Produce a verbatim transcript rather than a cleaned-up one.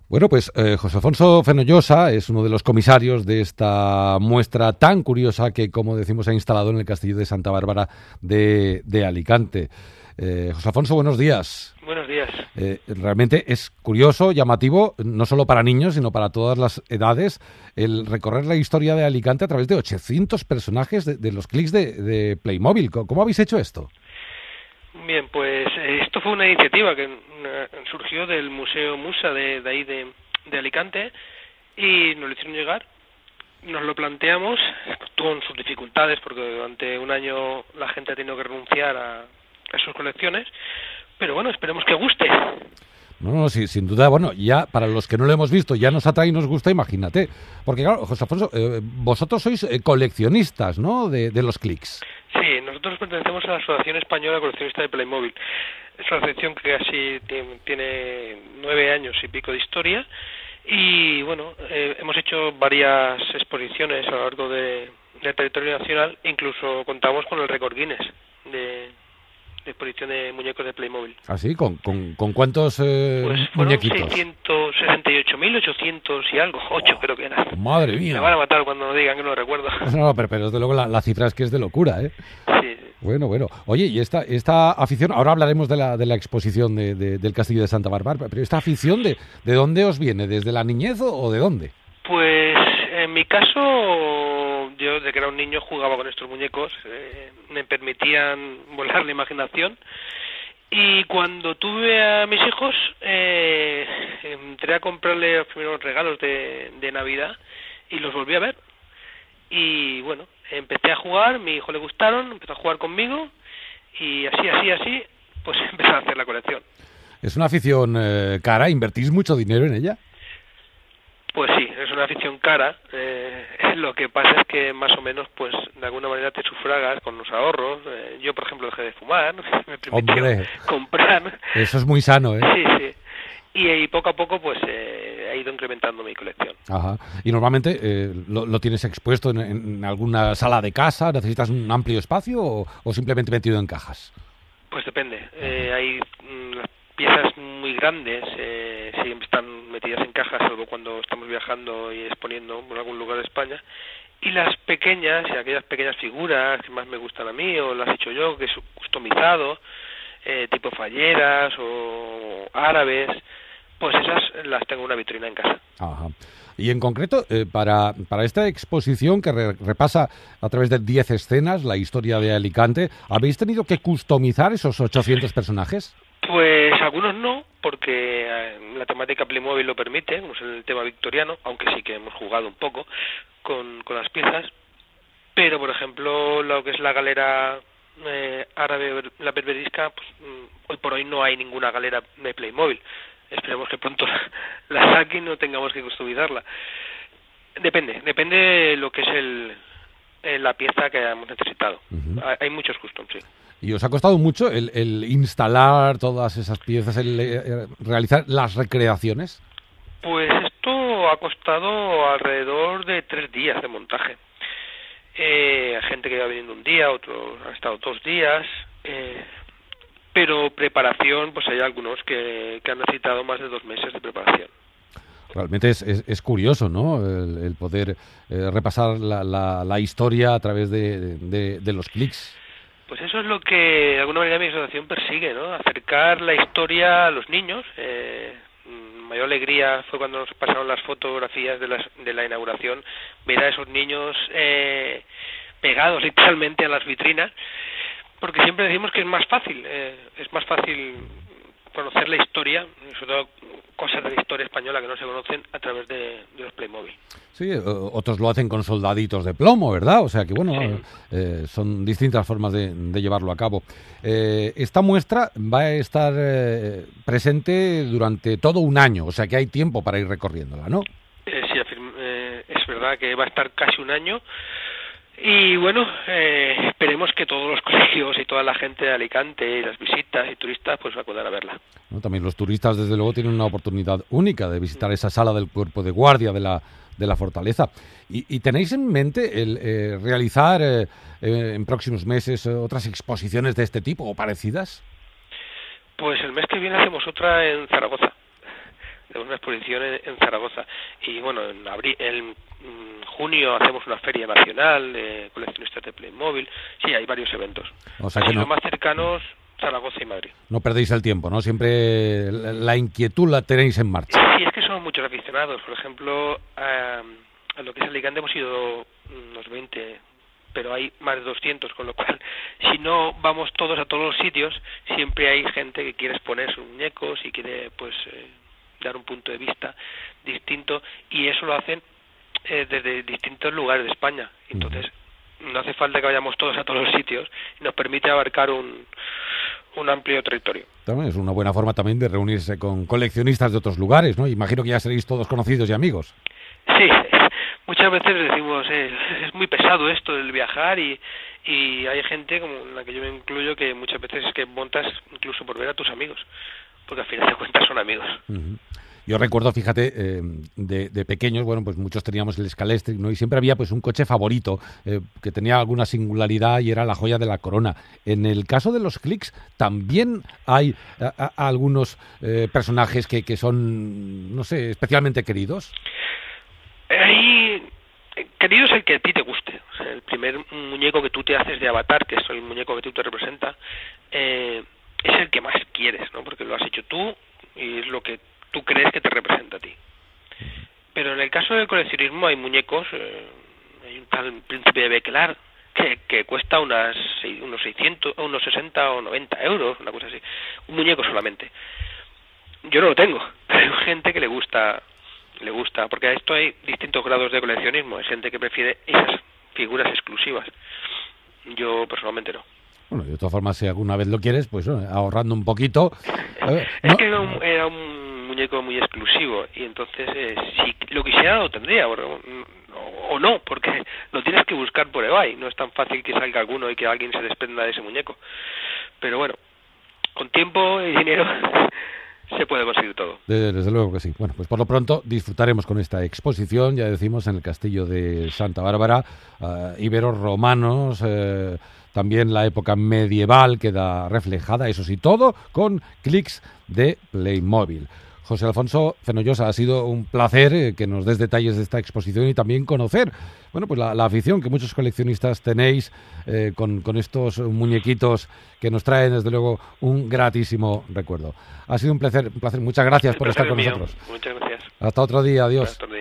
Bueno, pues eh, José Alfonso Fenollosa es uno de los comisarios de esta muestra tan curiosa que, como decimos, se ha instalado en el Castillo de Santa Bárbara de, de Alicante. Eh, José Alfonso, buenos días. Buenos días. Eh, realmente es curioso, llamativo, no solo para niños, sino para todas las edades, el recorrer la historia de Alicante a través de ochocientos personajes de, de los clics de, de Playmobil. ¿Cómo habéis hecho esto? Bien, pues eh, esto fue una iniciativa que una, surgió del Museo Musa de, de ahí de, de Alicante y nos lo hicieron llegar. Nos lo planteamos con sus dificultades porque durante un año la gente ha tenido que renunciar a, a sus colecciones, pero bueno, esperemos que guste. No, no, sí, sin duda, bueno, ya para los que no lo hemos visto, ya nos atrae y nos gusta, imagínate. Porque claro, José Alfonso, eh, vosotros sois eh, coleccionistas, ¿no?, de, de los clics. Sí, nosotros pertenecemos a la Asociación Española Coleccionista de Playmobil. Es una asociación que casi tiene, tiene nueve años y pico de historia y, bueno, eh, hemos hecho varias exposiciones a lo largo de, del territorio nacional, incluso contamos con el récord Guinness de... de exposición de muñecos de Playmobil. ¿Ah, sí? ¿Con, con, con cuántos eh, pues fueron muñequitos? seiscientos sesenta y ocho mil ochocientos y algo, ocho oh, creo que era. Madre mía. Me van a matar cuando nos digan que no lo recuerdo. No, pero, pero desde luego la, la cifra es que es de locura, ¿eh? Sí, sí. Bueno, bueno. Oye, y esta, esta afición, ahora hablaremos de la, de la exposición de, de, del Castillo de Santa Bárbara, pero esta afición, de, ¿de dónde os viene? ¿Desde la niñez o, o de dónde? Pues en mi caso, yo desde que era un niño jugaba con estos muñecos, eh, me permitían volar la imaginación y cuando tuve a mis hijos eh, entré a comprarle los primeros regalos de, de Navidad y los volví a ver y bueno, empecé a jugar, mi hijo le gustaron, empezó a jugar conmigo y así, así, así, pues empecé a hacer la colección. ¿Es una afición eh, cara? ¿Invertís mucho dinero en ella? Pues sí, es una afición cara, eh, lo que pasa es que más o menos, pues de alguna manera te sufragas con los ahorros. Eh, yo, por ejemplo, dejé de fumar, me permitió Hombre, comprar. Eso es muy sano, ¿eh? Sí, sí. Y, y poco a poco, pues eh, ha ido incrementando mi colección. Ajá. Y normalmente eh, lo, lo tienes expuesto en, en alguna sala de casa, ¿necesitas un amplio espacio o, o simplemente metido en cajas? Pues depende. Eh, hay mm, piezas muy grandes, eh, siempre están metidas en cajas, salvo cuando estamos viajando y exponiendo en algún lugar de España. Y las pequeñas, y aquellas pequeñas figuras que más me gustan a mí, o las he hecho yo, que es customizado, eh, tipo falleras o árabes, pues esas las tengo en una vitrina en casa. Ajá. Y en concreto, eh, para, para esta exposición que re, repasa a través de diez escenas la historia de Alicante, ¿habéis tenido que customizar esos ochocientos personajes? Pues algunos no, porque la temática Playmobil lo permite, como es el tema victoriano, aunque sí que hemos jugado un poco con, con las piezas, pero por ejemplo lo que es la galera eh, árabe, la berberisca, pues hoy por hoy no hay ninguna galera de Playmobil. Esperemos que pronto la saquen y no tengamos que customizarla. Depende, depende de lo que es el, la pieza que hayamos necesitado. Uh-huh. Hay, hay muchos custom, sí. ¿Y os ha costado mucho el, el instalar todas esas piezas, el, el realizar las recreaciones? Pues esto ha costado alrededor de tres días de montaje. Eh, hay gente que va viniendo un día, otros han estado dos días, eh, pero preparación, pues hay algunos que, que han necesitado más de dos meses de preparación. Realmente es, es, es curioso, ¿no?, el, el poder eh, repasar la, la, la historia a través de, de, de los clics. Pues eso es lo que de alguna manera mi asociación persigue, ¿no? Acercar la historia a los niños. Eh, mayor alegría fue cuando nos pasaron las fotografías de, las, de la inauguración, ver a esos niños eh, pegados literalmente a las vitrinas, porque siempre decimos que es más fácil, eh, es más fácil conocer la historia, sobre todo cosas de la historia española que no se conocen a través de, de los Playmobil. Sí, otros lo hacen con soldaditos de plomo, ¿verdad? O sea que, bueno, sí. eh, son distintas formas de, de llevarlo a cabo. Eh, esta muestra va a estar eh, presente durante todo un año, o sea que hay tiempo para ir recorriéndola, ¿no? Eh, sí, afirma, eh, es verdad que va a estar casi un año. Y bueno, eh, esperemos que todos los colegios y toda la gente de Alicante y las visitas y turistas pues acudan a verla. ¿No? También los turistas, desde luego, tienen una oportunidad única de visitar esa sala del cuerpo de guardia de la, de la fortaleza. ¿Y, y tenéis en mente el eh, realizar eh, eh, en próximos meses eh, otras exposiciones de este tipo o parecidas? Pues el mes que viene hacemos otra en Zaragoza. Tenemos una exposición en, en Zaragoza. Y bueno, en abril, en junio hacemos una feria nacional de coleccionistas de Playmobil. Sí, hay varios eventos. O sea que no, los más cercanos, Zaragoza y Madrid. No perdéis el tiempo, ¿no? Siempre la inquietud la tenéis en marcha. Sí, es que somos muchos aficionados. Por ejemplo, a, a lo que es Alicante hemos ido unos veinte, pero hay más de doscientos, con lo cual, si no vamos todos a todos los sitios, siempre hay gente que quiere exponer sus muñecos y quiere, pues, eh, dar un punto de vista distinto, y eso lo hacen eh, desde distintos lugares de España. Entonces, uh-huh. no hace falta que vayamos todos a todos los sitios, y nos permite abarcar un, un amplio territorio. También es una buena forma también de reunirse con coleccionistas de otros lugares, ¿no? Imagino que ya seréis todos conocidos y amigos. Sí, muchas veces decimos, eh, es muy pesado esto del viajar, y, y hay gente, como en la que yo me incluyo, que muchas veces es que montas incluso por ver a tus amigos, porque al final de cuentas son amigos. Uh-huh. Yo recuerdo, fíjate, eh, de, de pequeños, bueno, pues muchos teníamos el Scalextric, ¿no? Y siempre había pues un coche favorito eh, que tenía alguna singularidad y era la joya de la corona. En el caso de los Clicks, también hay a, a, algunos eh, personajes que, que son, no sé, especialmente queridos. Hay... Querido es el que a ti te guste. O sea, el primer muñeco que tú te haces de Avatar, que es el muñeco que tú te representa, eh, es el que más quieres, ¿no? Porque lo has hecho tú y es lo que tú crees que te representa a ti. Pero en el caso del coleccionismo hay muñecos, eh, hay un tal Príncipe de Beklar que, que cuesta unas unos seiscientos, unos sesenta o noventa euros, una cosa así. Un muñeco solamente. Yo no lo tengo, pero hay gente que le gusta, le gusta, porque a esto hay distintos grados de coleccionismo. Hay gente que prefiere esas figuras exclusivas. Yo personalmente no. Bueno, de todas formas, si alguna vez lo quieres, pues bueno, ahorrando un poquito. Ver, es ¿no? que era un, era un muñeco muy exclusivo, y entonces eh, si lo quisiera lo tendría, o, o no, porque lo tienes que buscar por eBay. No es tan fácil que salga alguno y que alguien se desprenda de ese muñeco. Pero bueno, con tiempo y dinero se puede conseguir todo. Desde, desde luego que sí. Bueno, pues por lo pronto disfrutaremos con esta exposición, ya decimos, en el castillo de Santa Bárbara, uh, íberos, romanos, eh, también la época medieval queda reflejada, eso sí, todo con clics de Playmobil. José Alfonso Fenollosa, ha sido un placer eh, que nos des detalles de esta exposición y también conocer, bueno, pues la, la afición que muchos coleccionistas tenéis eh, con, con estos muñequitos que nos traen, desde luego, un gratísimo recuerdo. Ha sido un placer, un placer. Muchas gracias por estar con mío. nosotros. Muchas gracias. Hasta otro día, adiós. Hasta otro día.